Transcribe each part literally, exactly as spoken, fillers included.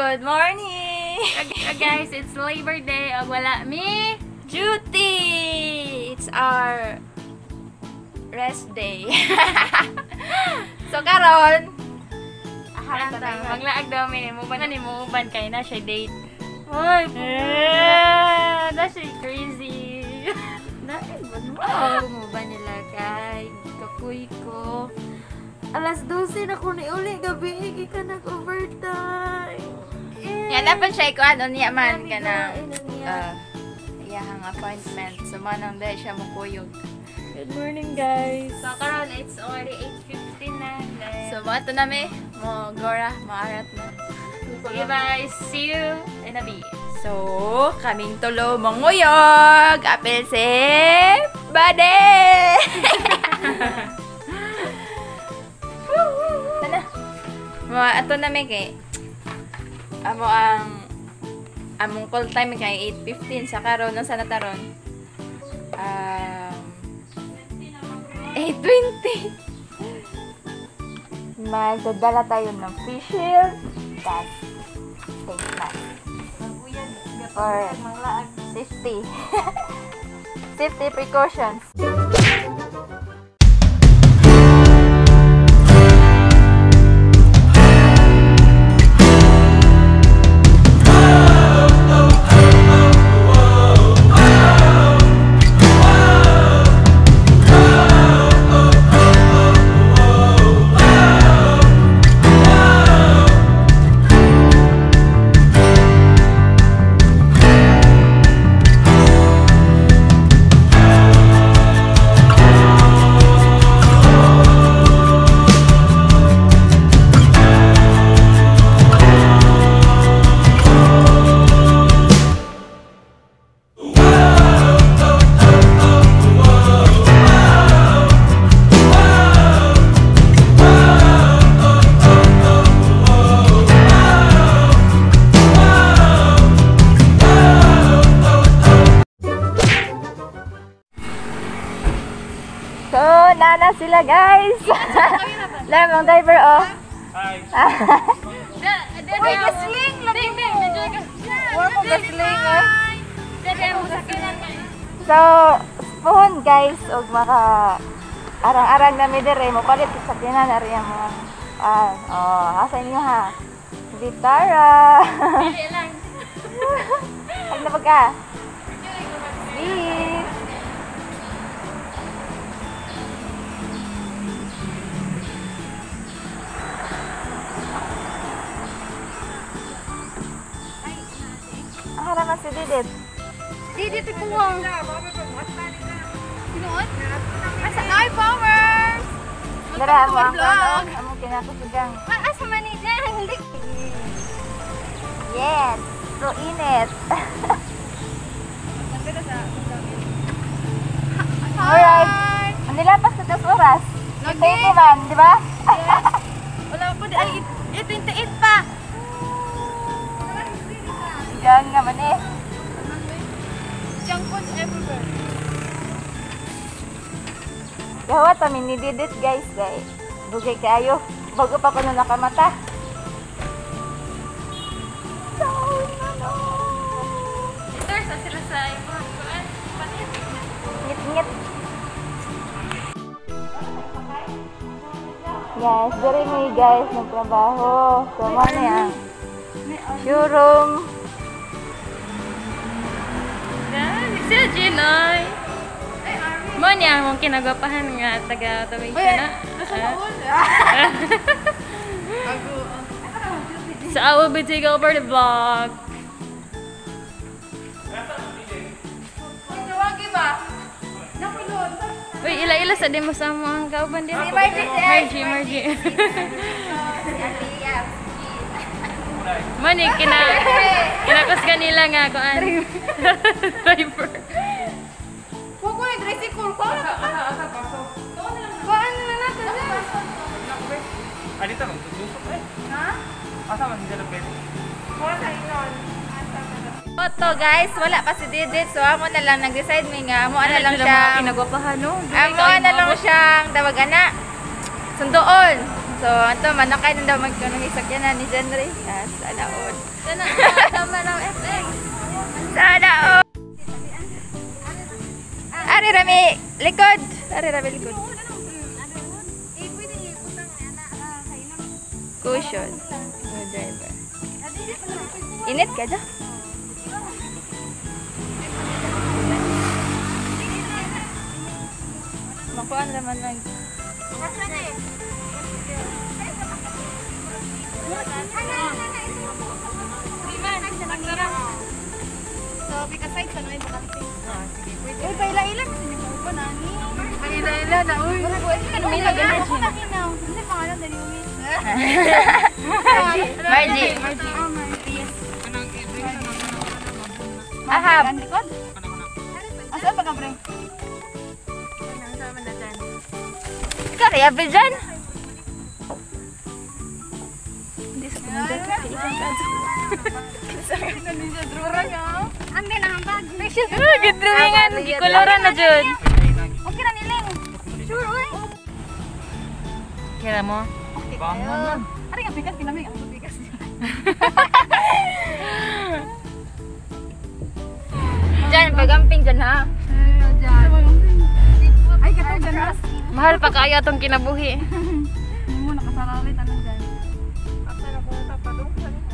Good morning! Uh, guys, it's Labor Day. Og wala mi Duty! It's our rest day. So karon, harang ta. Maglaag daw mi. Muban ni muban kay na siya date. Hoy, Eh, that's crazy. dahil ba mo ba nila kay kakuy ko? Alas dose na ko ni uli gabi, hindi ka nag-overtime. Yan na pa siya ikuan, unya man ka na uh, iyahang appointment. So manang dahil siya mukuyog. Good morning, guys. So karon it's already eight fifteen na. So mo ato na mi, mo gora, maarat na. Okay, guys. See you in a bit. So, kaming tulo manguyog, apel si Bade! Tana. Mo ato na mi kay amo ang among call time kay eight fifteen sa karon no sana taron. Um eight twenty. Magdadala tayo ng face shield, tas face mask. For safety. Safety precautions. So, nana sila guys. Lamang driver oh. Hi. Uy, gasling lagi mo. Wala mo gasling oh. So, spoon guys og maka arang-arang na mi dire mo palit sa kinan ari ang mga ah, oh, asa inyo ha. Vitara. Dili lang. Ay na ka. Beef. Harapan si Didit. Didit ikuwang. Sinuot? Asa ay powers. Dara mo ang vlog. Amo kinakasugang. Asa man ni dyan? Yes. So init. Alright. Ang nilapas na dos oras. thirty man, di ba? Wala pa di ay eight twenty-eight pa. Diyan nga man eh. Junk foods everywhere. Gawat kami ni Didit guys. Guys. Bugay kayo. Bago pa ko na nakamata. So, ano? There's na sila sa iPhone. Panit. Ngit-ngit. Yes, dari mo guys nagtrabaho. So, ano yan? Showroom. Sila Ginoy. Mo niya mong kinagapahan nga taga-automation na. So I will be taking over the vlog. Uy, ila-ila sa di mo sa mga kauban din. Margie, Margie. Mani, kina, kinakos ka nila nga kuan. Driver. Huwag ko yung tricycle ko. Kuan na natin dyan. Ah, dito lang. Tusok eh. Ha? Asa man hindi na pwede. Wala sa inon. Oto guys, wala pa si Didit. So amo na lang nag-decide mi nga. Amo na lang siya. Kinagapahan no. Amo na lang siyang tawagan na. Sundoon. So, ito, manakay na daw magkanong isakyanan ni Jenry. Ah, sana all. Sana, tama ng F X. Sana all. Ari Rami, likod. Ari Rami, likod. Cushion. No driver. Init ka dyan? Makuhaan naman lang. So, because side sa namin bakante. Ah, sige. Pwede. Uy, paila-ila kasi niyo pa nani. Paila-ila na, uy. Mila ganun siya. Ako nakinaw. Hindi pangalan dali umi. Margie. Margie. Ah, Margie. Anong i-bring sa mga Ahab. Ang likod? Asan ba ka, pre? Kari, abe dyan. Hindi sa kumanda. Ande na ang bag. Ah, gidrumingan. Gikoloran na dyan. Okay na niling. Sure, uy. Kira mo? bangon man? Ari nga bigas kinamig ang bigas. Dyan, pagamping dyan ha. Ay, kato ganas. Mahal pa kaya itong kinabuhi. Hindi mo nakasaralit ano dyan. Asa na po sa padong sa nito?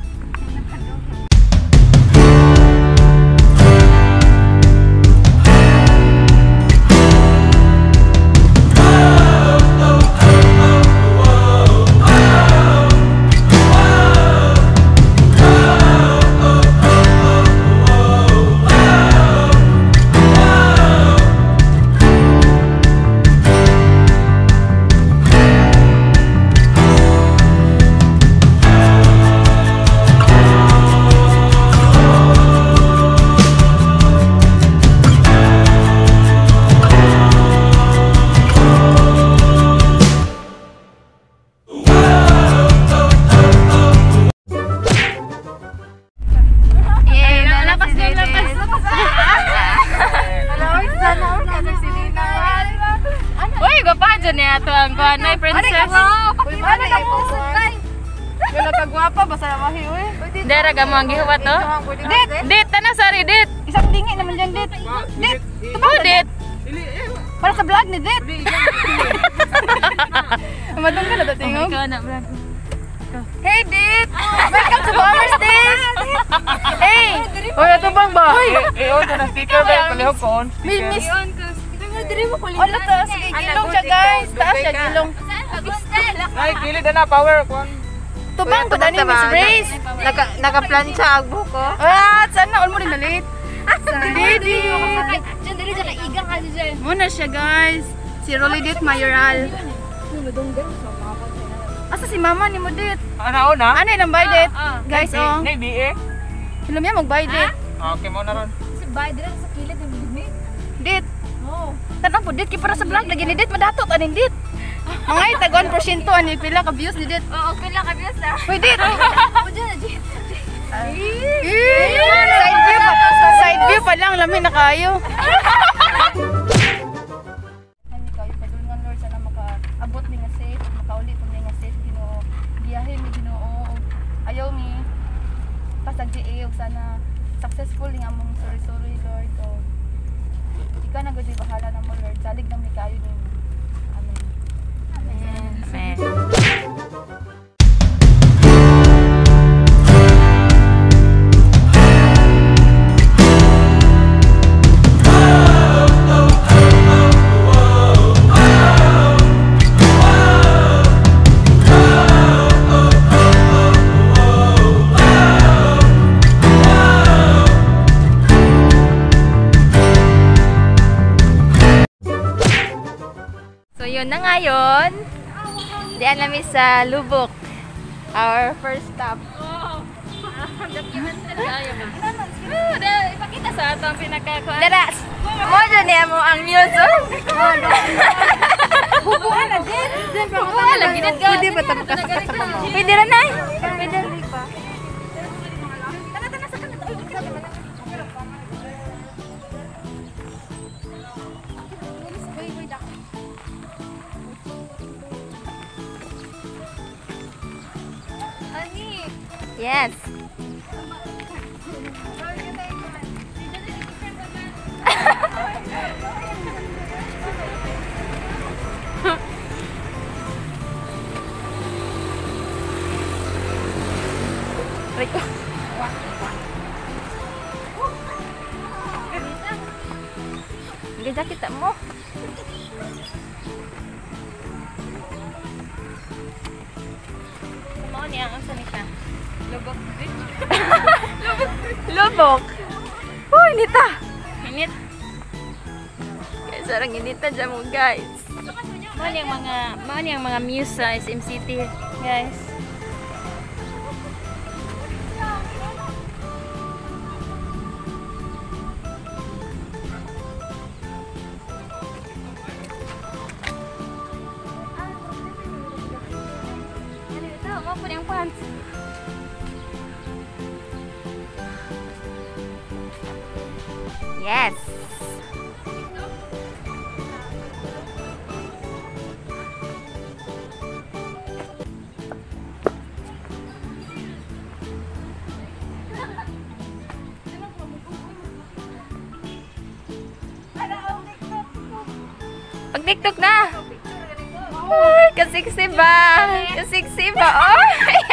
Ito ang kuhanay, princess. Uy, mana ka po sa tay. Wala ka gwapa, basta na mahi, uy. Dara ka mo ang gihuwat, to? Dit! Dit, ano, sorry, dit. Isang dingi naman dyan, Dit. Dit! Oh, dit. Para sa vlog ni Dit. Madung ka na Oh dating, my oh. God, na vlog. Hey, Dit! Welcome to Bombers, Dit! Hey! Uy, ito bang ba? I-on ka na sticker ba? Palihog ko on. Miss, miss. Oh, Wala to, sige, gilong siya, guys. Taas siya, gilong. Ay, kilid na na, power kon. Tubang ko, Dani, Miss Grace. Naka, naka-plancha ang buko. Ah, sana, all mo rin nalit. Didi! Diyan, dali dyan, naigang ka dyan. Muna siya, guys. Si Rolly Dit Mayoral. Asa si mama ni mo, Dit? Ano na? Ano yung bay, Dit? Guys, oh. Nay, B E. Hilom yan, mag-bay, Dit. Okay mo na ron. Kasi bay, dila sa kilid yung bigmit. Dit. Oo. Tanong po, Dit, kaya para sa vlog, lagi ni Dit, madatot, anin, Dit. Mga itagon porsyento, ani, pila ka views ni Dit. Oo, okay lang kami sa. Uy, Dit. O dyan, dyan. Side view pa, side view pa lang, lamin na kayo. Ani kayo, padulungan Lord, sana makaabot ni nga safe, makauli po ni nga safe, Ginoo. Biyahe mi Ginoo. Ayaw mi pasag diiog, sana successful nga among sorry-sorry, Lord. O, ikaw na gudi bahala na mo, Lord. Salig na mi kayo ni. Amen. Amen. Amen. So yun na ngayon. Diyan namin sa Lubok. Our first stop. Oh. Ipakita sa ato ang pinakakuan. Dara! Mo dyan niya mo ang news. Hubuan na din. Hubuan lagi din ka. Pwede ba ito makasakasama mo? Pwede rin ay. Pwede rin pa. Yes. Rico. Ganda kita mo. Mo niya ang sanita. Lubok bridge. Lubok. Oh, inita. Init. Guys, sarang inita dyan mo, guys. Mo niyang mga, mo niyang mga muse sa S M City, guys. Mo po yung pants. Yes. Pag-tiktok na. Ay, kasiksi ba? Kasiksi ba? Oh!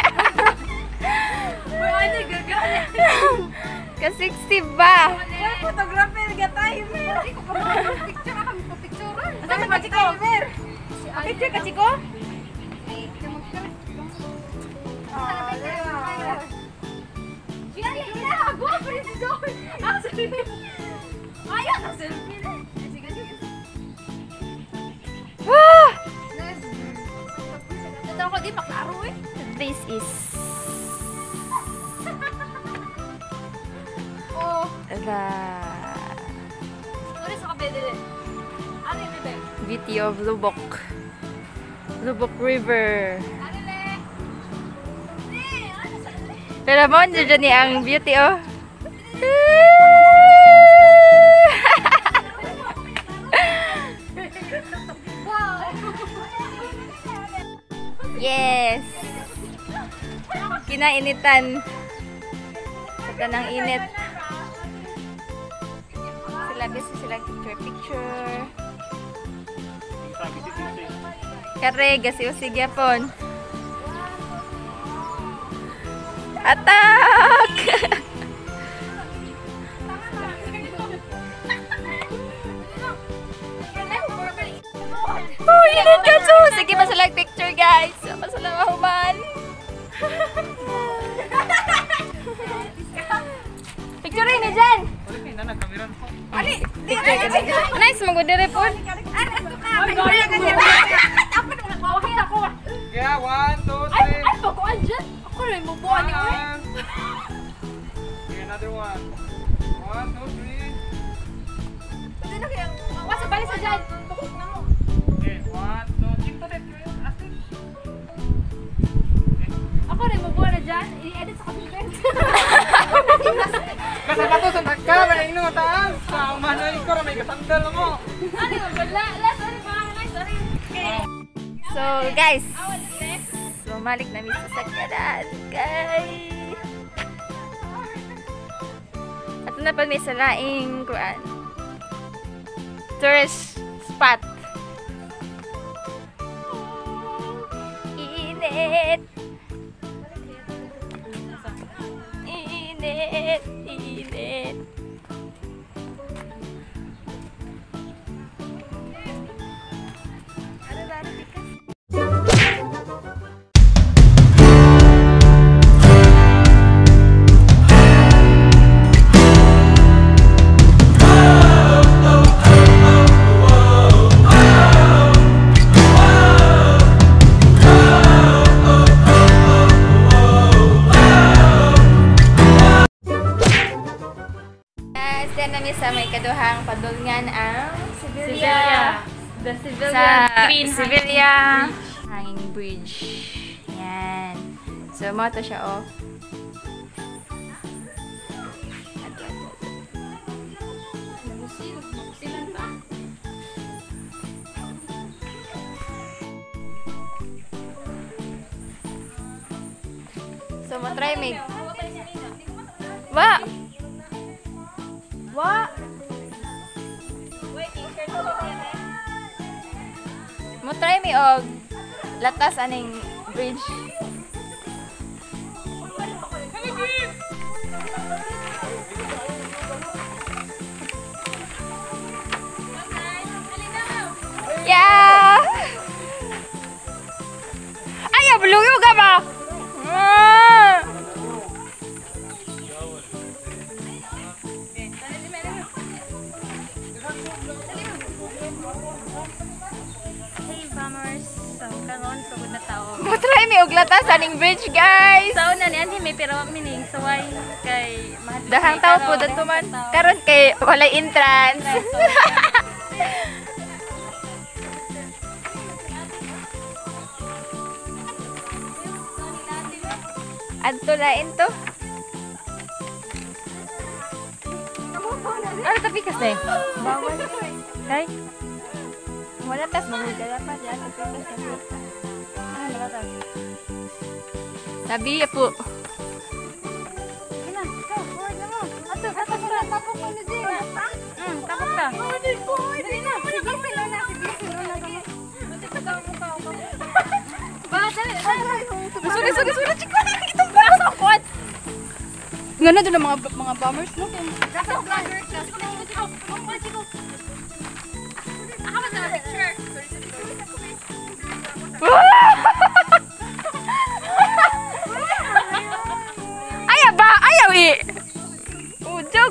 Ano gagana? Kasiksi ba? Photographer ga tayo, Mer. Iko pa picture kami pa picture. Asa ka chiko, Mer? Picture ka chiko? Yan, yan, ako pa rin si Joy. Ang selfie. Ayaw na selfie na. Sige, sige. Ah! Totoo ko di maklaro eh. This is Oh, the sorry sa kabedele. Ano yung bebe? beauty of Lubok. Lubok River. Ano le? Eh, ano sa le? Pero mo, dyan niya ang beauty, oh. Yes! Kinainitan. Sa ng init. Sila busy sila picture-picture. Kare, gasi-usig yapon. Atak! Oh, init ka so! Sige, masalag picture, guys. Masalang mahuman. Picture ni dyan! Ali, Nice, mag-udere po. yeah, one, two, Ay, three. ay, baguan dyan. Ako rin, mabuhan ni Uy. One. Okay, another one. One, two, three. Pwede na kaya, wasa balik sa dyan. Tukok na mo. Okay, one, two, cinto din. Astin. Ako rin, mabuhan na dyan. I-edit sa computer. Kasapatos ang nagkamera ino taas. Sa umanoy ko, may kasandal mo. Ano yung bala? La, sorry, pangalan, sorry. Okay. So, guys. Bumalik na sa sakyanan, guys. At na pa may salaing kuan. Tourist spot. Init. Init. Init. Sa may kaduhang padulngan ang Sevilla. The civilian Sa green Sevilla hanging bridge. Yan. So, mo to siya, oh. So, matry mig. Wa! Wa! Matry mi og latas aning bridge. Yeah! Ayaw, beluyo ka ba? Ah! Hey, bombers. So, karon sugod na tao. Matry mi og latas aning bridge, guys. Sao na ni ani may pero mining saway kay mahal. Dahang tao po dito man. Karon kay walay entrance. Adto lain to. Ano tapi kas deh? Bawal. Kay Wala tas magdala pa diyan sa pikas kasi. ano wala ta? Sabi po. Ina, go, forward na mo. Ato, tapos na, tapos mo na din. Hmm, tapos na. Dali na, sige sila na, sige sila na. Ba, dali, dali. Sugi sugi sugi chiko na kitong braso kwat. Nga na doon ang mga mga bombers no. That's a vlogger class. Oh, oh, let's go. I have another picture. Ayaw ba? Ayaw i. Ujog.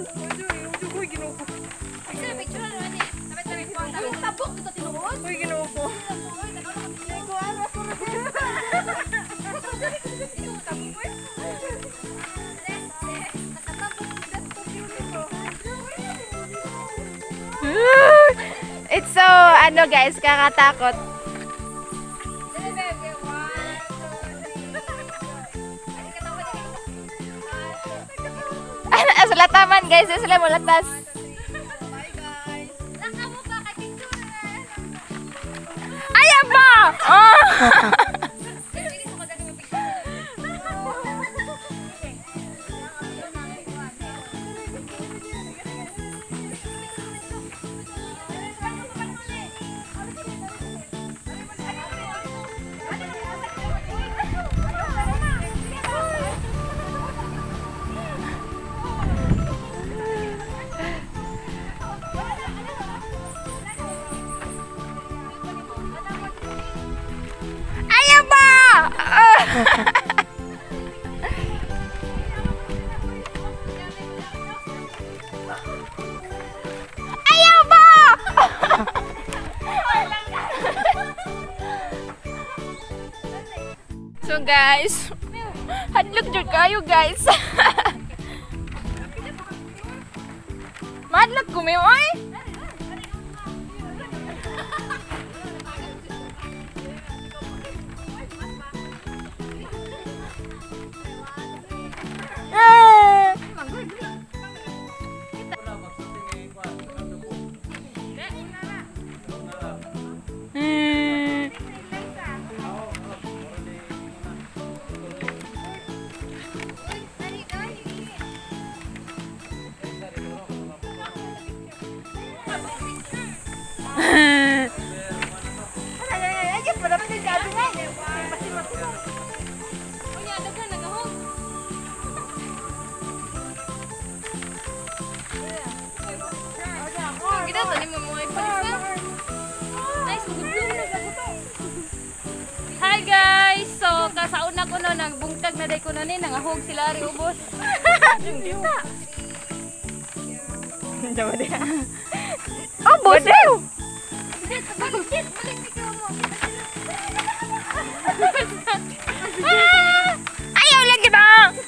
Tabok dito tinuod. Uy, ginoo ko. It's so, ano guys, kakatakot. Sa lataman guys, sila mo latas. Ayaw ba? Oh! Ayaw ba? Ayaw ba? So guys, hadlok jud kayo guys. Madlok ko may oy. Ah! Hmm. Kita tadi mau mulai palisa. Nice, mag-bloom na sa buto. Hi guys! So, kasauna ko no, nagbungtag na day ko na ni, nangahog sila ari ubos. Oh, bosew. Ah! Ayaw lagi ba?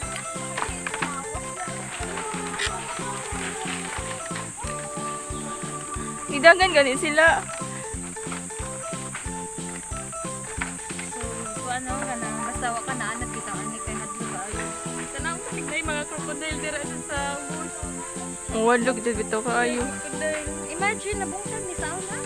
Idagan ganit sila. So, kung ano ka na, basta wa ka na, anak kita, anak kay hadlo ka ayo. Tanang pasignay mga crocodile dira sa bus. Walog dito bitaw kaayo. Crocodile. Imagine, nabungtag ni sa una.